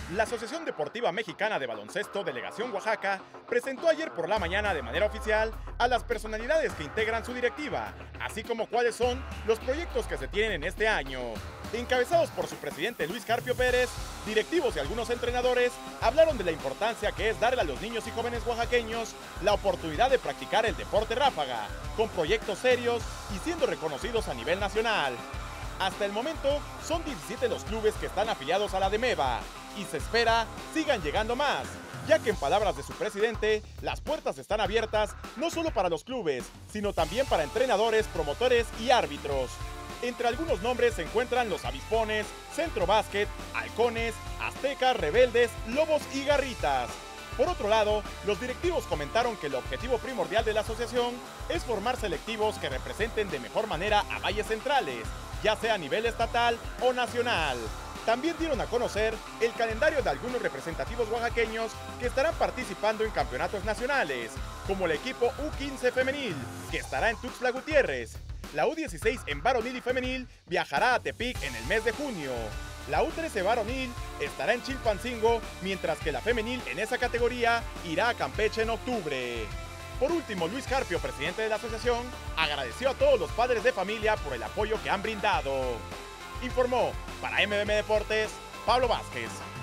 La Asociación Deportiva Mexicana de Baloncesto Delegación Oaxaca presentó ayer por la mañana de manera oficial a las personalidades que integran su directiva, así como cuáles son los proyectos que se tienen en este año. Encabezados por su presidente Luis Carpio Pérez, directivos y algunos entrenadores hablaron de la importancia que es darle a los niños y jóvenes oaxaqueños la oportunidad de practicar el deporte ráfaga, con proyectos serios y siendo reconocidos a nivel nacional. Hasta el momento, son 17 los clubes que están afiliados a la DEMEVA y se espera sigan llegando más, ya que en palabras de su presidente, las puertas están abiertas no solo para los clubes, sino también para entrenadores, promotores y árbitros. Entre algunos nombres se encuentran los Avispones, Centro Básquet, Halcones, Aztecas, Rebeldes, Lobos y Garritas. Por otro lado, los directivos comentaron que el objetivo primordial de la asociación es formar selectivos que representen de mejor manera a valles centrales, ya sea a nivel estatal o nacional. También dieron a conocer el calendario de algunos representativos oaxaqueños que estarán participando en campeonatos nacionales, como el equipo U15 femenil, que estará en Tuxtla Gutiérrez. La U16 en varonil y femenil viajará a Tepic en el mes de junio. La U13 varonil estará en Chilpancingo, mientras que la femenil en esa categoría irá a Campeche en octubre. Por último, Luis Carpio, presidente de la asociación, agradeció a todos los padres de familia por el apoyo que han brindado. Informó para MBM Deportes, Pablo Vázquez.